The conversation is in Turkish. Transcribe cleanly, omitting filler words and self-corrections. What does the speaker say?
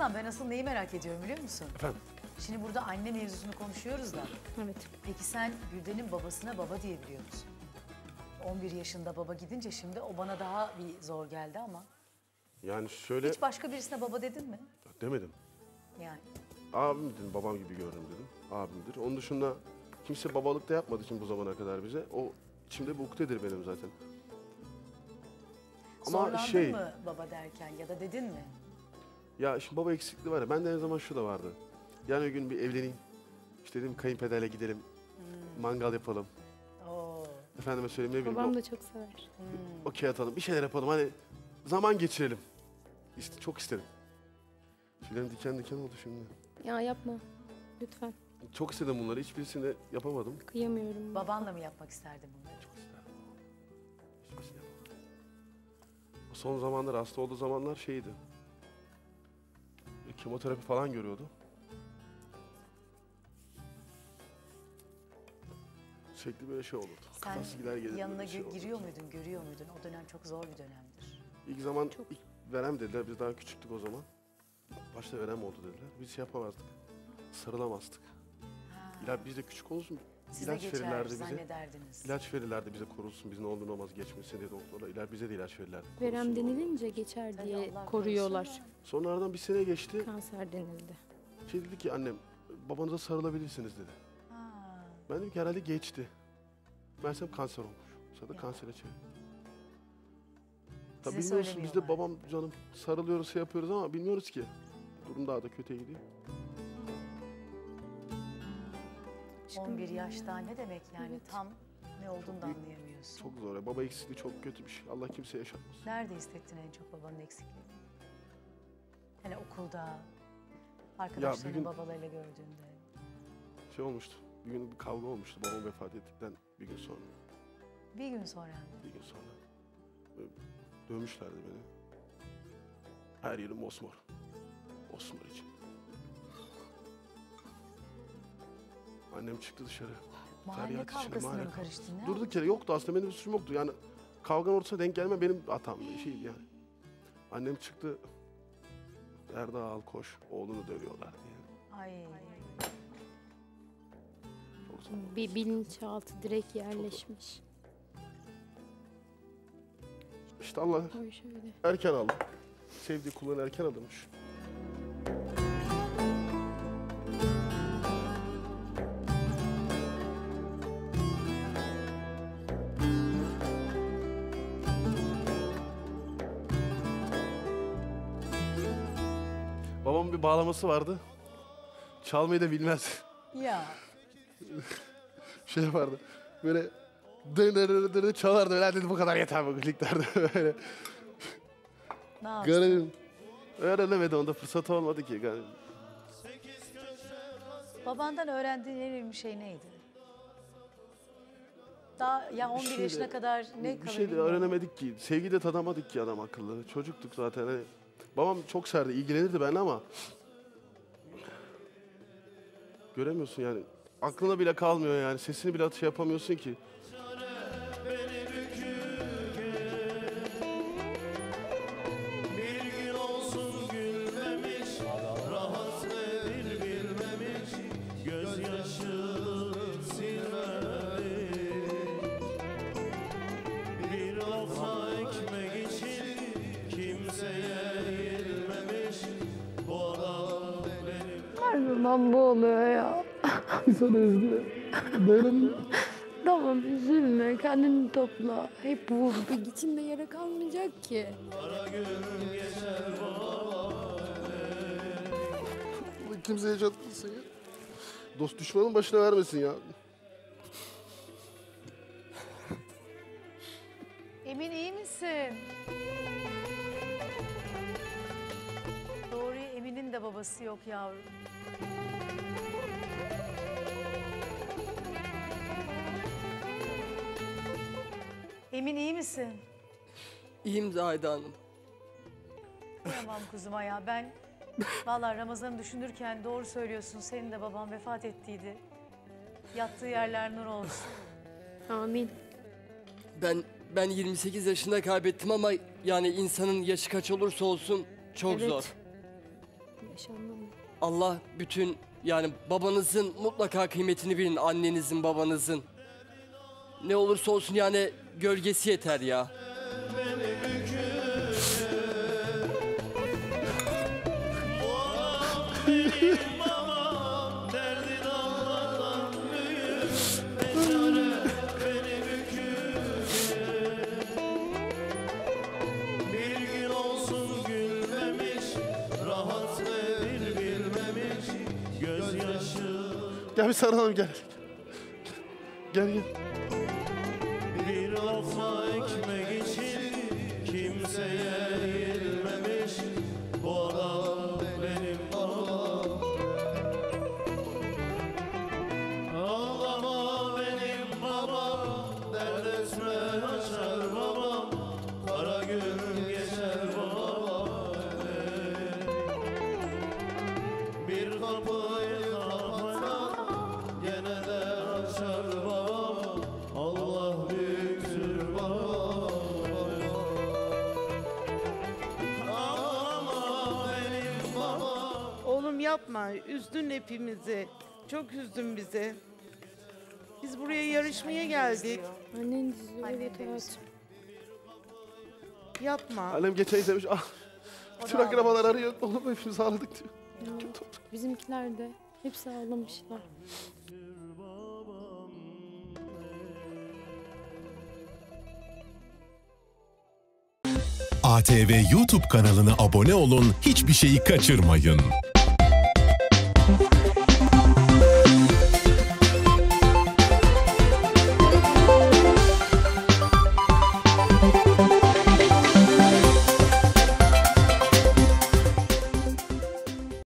Hasan, ben asıl neyi merak ediyorum biliyor musun? Efendim? Şimdi burada anne mevzusunu konuşuyoruz da. Evet. Peki sen Gülden'in babasına baba diyebiliyor musun? 11 yaşında baba gidince şimdi o bana daha bir zor geldi ama. Yani şöyle... Hiç başka birisine baba dedin mi? Demedim. Yani. Abim dedim, babam gibi gördüm dedim. Abimdir. Onun dışında kimse babalık da yapmadı şimdi bu zamana kadar bize. O içimde bir ukdedir benim zaten. Zorlandın mı baba derken ya da dedin mi? Ya şimdi baba eksikliği var ya, bende her zaman şu da vardı. Yani bir gün bir evleneyim, işte dedim kayınpederle gidelim, mangal yapalım. Oo. Efendime söyleyeyim ne bileyim. Babam da çok sever. Okey atalım, bir şeyler yapalım, hani zaman geçirelim. İşte çok istedim. Tüylerim diken diken oldu şimdi. Ya yapma. Lütfen. Çok istedim bunları, hiçbirisini de yapamadım. Kıyamıyorum. Babanla mı yapmak isterdin bunları? Çok isterdim. Hiçbirisini yapamadım. Son zamanlar, hasta olduğu zamanlar şeydi. Kemoterapi falan görüyordu. Sürekli böyle şey olurdu. Sen Kafası gider gelir, yanına böyle şey olurdu. giriyor muydun, görüyor muydun? O dönem çok zor bir dönemdir. İlk zaman ilk verem dediler. Biz daha küçüktük o zaman. Başta verem oldu dediler. Biz şey yapamazdık. Sarılamazdık. Biz de küçük olsun. Size İlaç geçer verirlerdi bize. zannederdiniz. İlaç verirlerdi bize, korusun. Biz ne olur ne olmaz geçmesin diye doktorlar. Bize de ilaç verirlerdi. Verem korusun. denilince geçer Tabii diye Allah koruyorlar. korusun da. Sonra aradan bir sene geçti. Kanser denildi. Şey dedi ki annem, babanıza sarılabilirsiniz dedi. Ha. Ben dedim ki herhalde geçti. Meğersem kanser olmuş. Sonra da kansere çevirdi. Tabii Size bilmiyorsun, biz de söylemiyorlar. babam canım sarılıyoruz, şey yapıyoruz ama bilmiyoruz ki. Durum daha da kötüye gidiyor. 11 yaşta ne demek yani, Evet. tam ne olduğunu da büyük- anlayamıyorsun. Çok zor ya. Baba eksikliği çok kötü bir şey. Allah kimseye yaşatmasın. Nerede hissettin en çok babanın eksikliğini? Hani okulda, arkadaşlarının gün- babalarıyla gördüğünde. Şey olmuştu. Bir gün bir kavga olmuştu babam vefat ettikten bir gün sonra. Bir gün sonra. Bir gün sonra. Böyle dövmüşlerdi beni. Her yerim mosmor. Mosmor için. Annem çıktı dışarı. Mahalle Feryat içinde, kavgasına mahalle mı karıştın? Ne Durduk yere yoktu aslında, benim bir suçum yoktu. Yani kavganın ortasına denk gelme benim hatam bir şey yani. Annem çıktı. Erdal koş, oğlunu dövüyorlar diye. Ay. Çok zor. Bir bilinçaltı direkt yerleşmiş. İşte Allah Oy şöyle. erken aldı. Sevdiği kullarını erken alırmış. Babamın bir bağlaması vardı. Çalmayı da bilmez. Ya. Şey yapardı. Böyle dırırırır çalardı. Öyle dedi, bu kadar yeter bu kliklerde böyle. Ne yaptın? Garibim. Öğrenemedi, onda fırsatı olmadı ki. Garibim. Babandan öğrendiğin en önemli şey neydi? Daha ya 11 şey de- yaşına kadar ne Bir şey de öğrenemedik ki. Sevgi de tadamadık ki adam akıllı. Çocuktuk zaten. Hani babam çok serdi, ilgilenirdi benimle ama göremiyorsun yani. Aklına bile kalmıyor yani. Sesini bile şey yapamıyorsun ki. Bir gün olsun gülmemiş, rahat nedir bilmemiş, gözyaşını silmemiş. Bir lokma ekmek için kimseye yenilmemiş, bu adam benim. Babam bu oluyor ya. Sana üzgünüm. Dayanamıyorum. Tamam üzülme, kendini topla. Hep bu içinde yara kalmayacak ki. Kara gün geçer baba. Kimse yaşatmasın ya. Dost düşmanın başına vermesin ya. Emin iyi misin? Doğru, Emin'in de babası yok yavrum. Emin iyi misin? İyiyim Zahide Hanım. Tamam kuzuma ya, ben vallahi Ramazan'ı düşünürken doğru söylüyorsun. Senin de baban vefat ettiydi. Yattığı yerler nur olsun. Amin. Ben 28 yaşında kaybettim ama yani insanın yaşı kaç olursa olsun çok Evet. zor. yaşananlar. Allah bütün yani babanızın mutlaka kıymetini bilin, annenizin, babanızın. Ne olursa olsun yani gölgesi yeter ya. Bir gün olsun gülmemiş, rahat nedir bilmemiş, gözyaşı. Gel bir sarılalım gel. Gel gel. Bir lokma ekmek için kimseye yenilmemiş, bu adam benim babam. Ağlama benim babam, dert etme açar babam, kara gün geçer babam. Bir kapıyı kapatan gene de açar babam, Allah büyüktür babam. Ağlama benim babam. Oğlum yapma, üzdün hepimizi. Çok üzdün bizi. Biz buraya yarışmaya geldik. Annen izliyor, Annen evet de hayatım. üzüyor. Yapma. Annem geçen izlemiş. Ah, O bütün da akrabalar arıyor. Oğlum hepimiz ağladık diyor. Ya, Kötü oldu. bizimkiler de hepsi ağlamışlar. ATV YouTube kanalına abone olun, hiçbir şeyi kaçırmayın.